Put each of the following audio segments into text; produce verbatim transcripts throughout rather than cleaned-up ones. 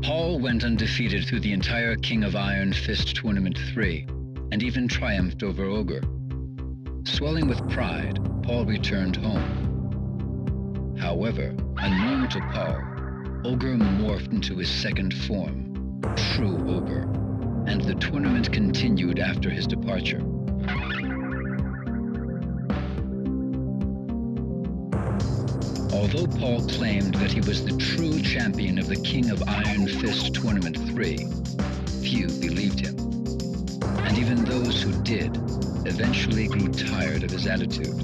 Paul went undefeated through the entire King of Iron Fist Tournament three, and even triumphed over Ogre. Swelling with pride, Paul returned home. However, unknown to Paul, Ogre morphed into his second form, True Ogre, and the tournament continued after his departure. Although Paul claimed that he was the true champion of the King of Iron Fist Tournament three, few believed him. And even those who did eventually grew tired of his attitude.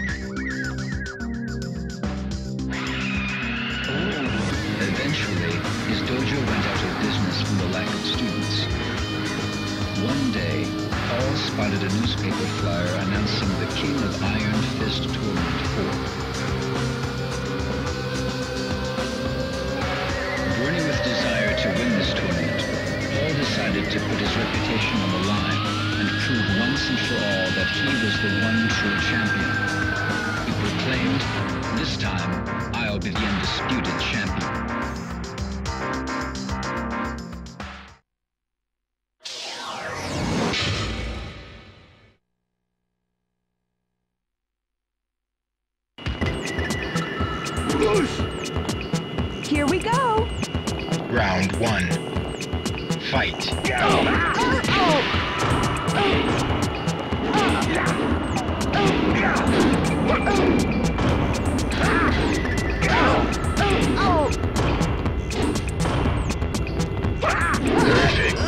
Eventually, his dojo went out of business from the lack of students. One day, Paul spotted a newspaper flyer announcing the King of Iron Fist Tournament four. Burning with desire to win this tournament, Paul decided to put his reputation on the line and prove once and for all that he was the one true champion. He proclaimed, "This time, I'll be the undisputed champion." Here we go! Round one. Fight. Perfect.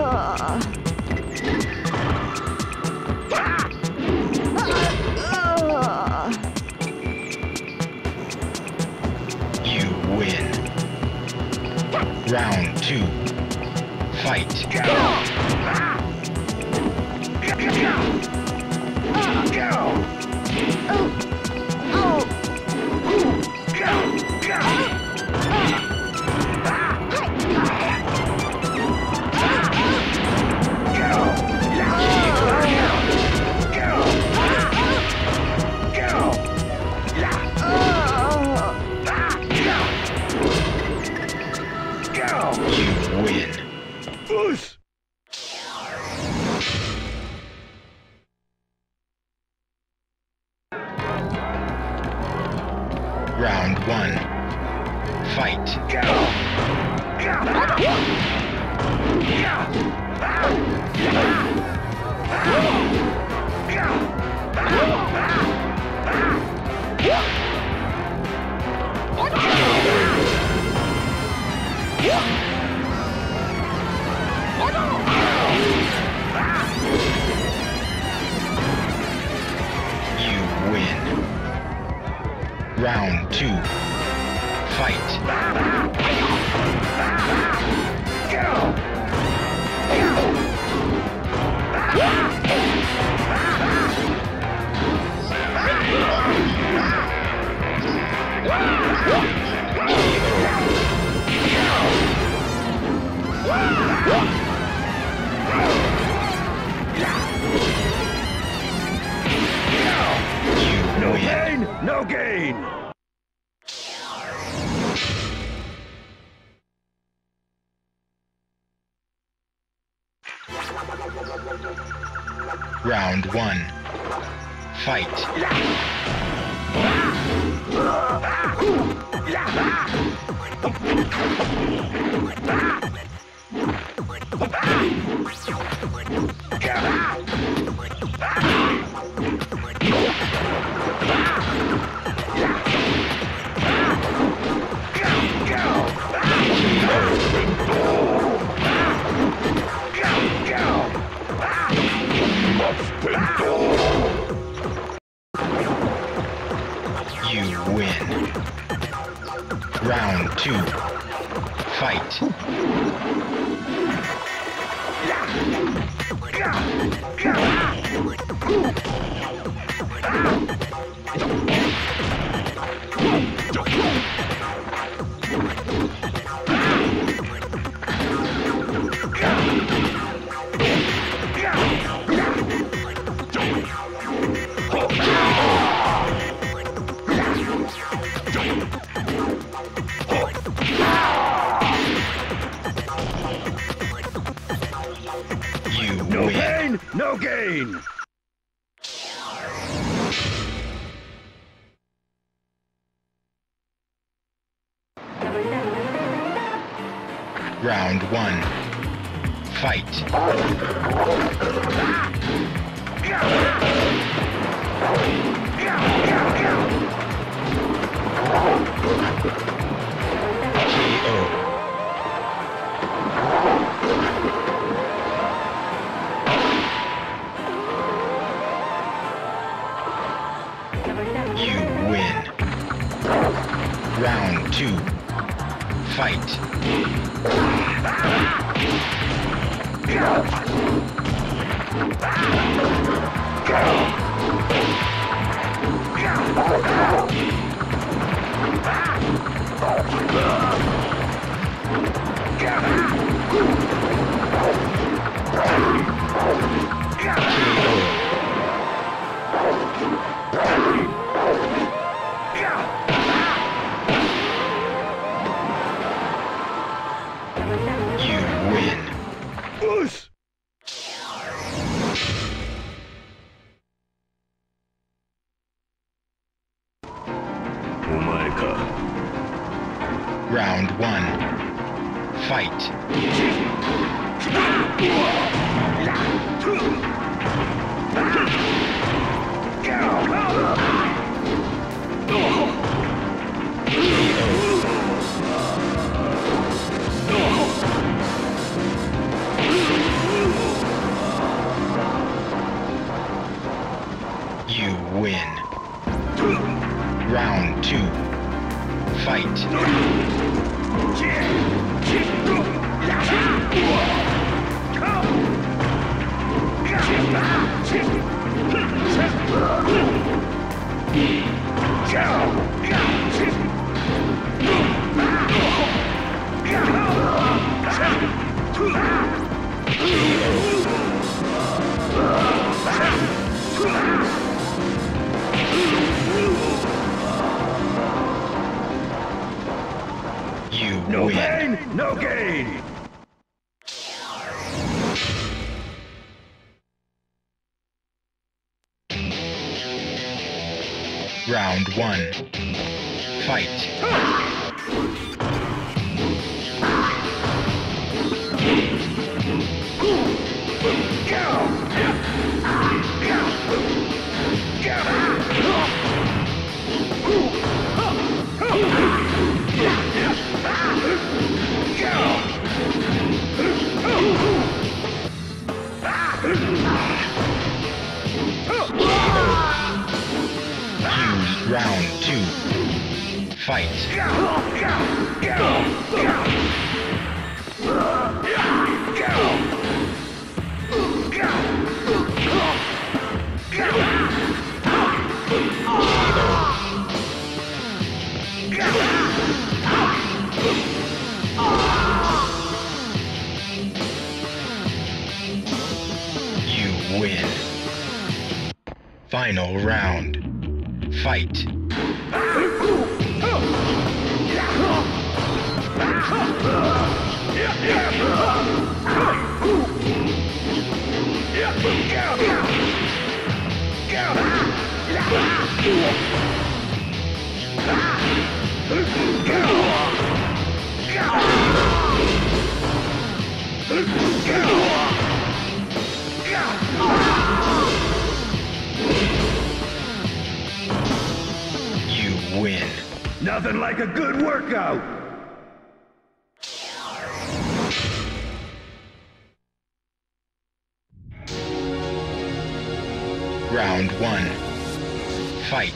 You win. Round two. Fight. You win. Round one. Fight. You win. Round two. Fight. No pain, no gain! Round one. Fight. You win. Round two. Fight. No win. pain, no gain. Round one. Fight. K O. You win. Round two. Fight. You win. Push. Round one. Fight. You win. Round two. Fight. You No win. pain, no gain. Round one. Fight. Use round two. Fight. You win. Final round. Fight. You win. Nothing like a good workout. Round one. Fight.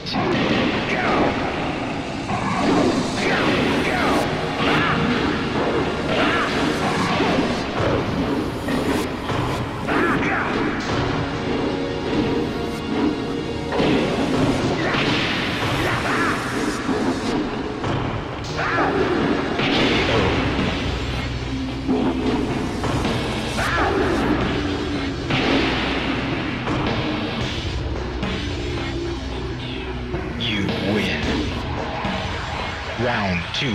You win. Round two.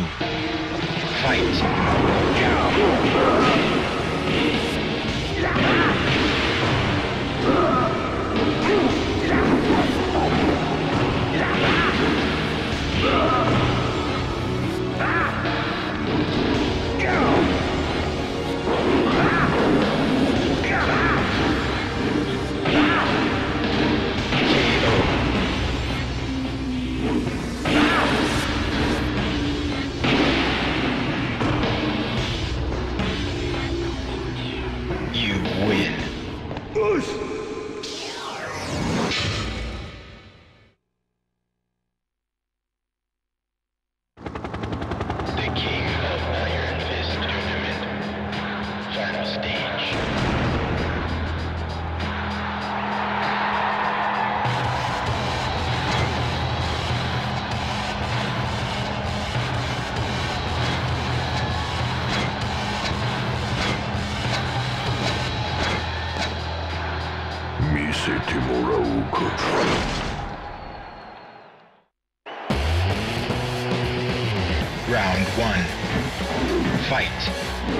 Fight. Round one. Fight.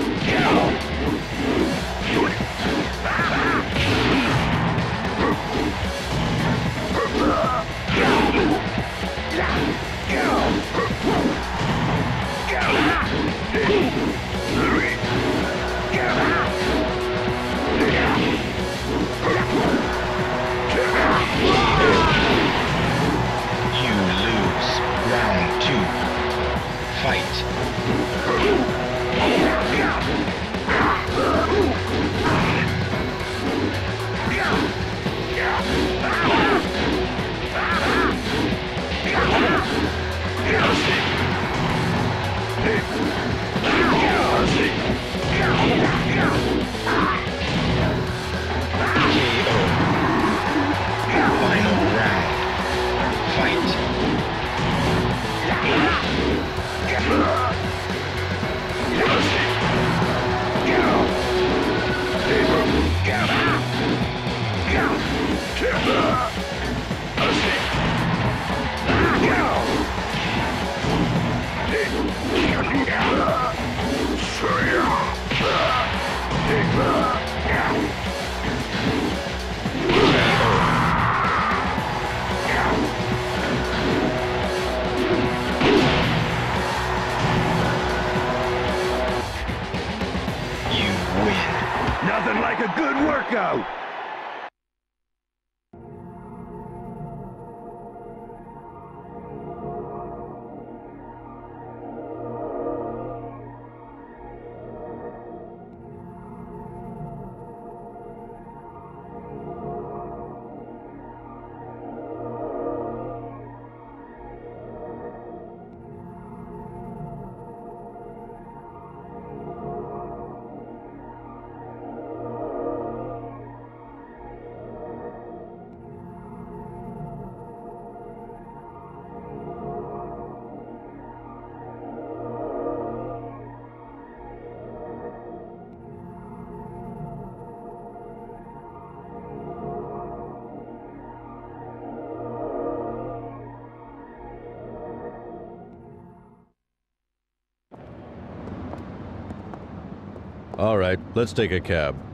You lose. Round two. Fight. Final round. Fight. You win. Nothing like a good workout! All right, let's take a cab.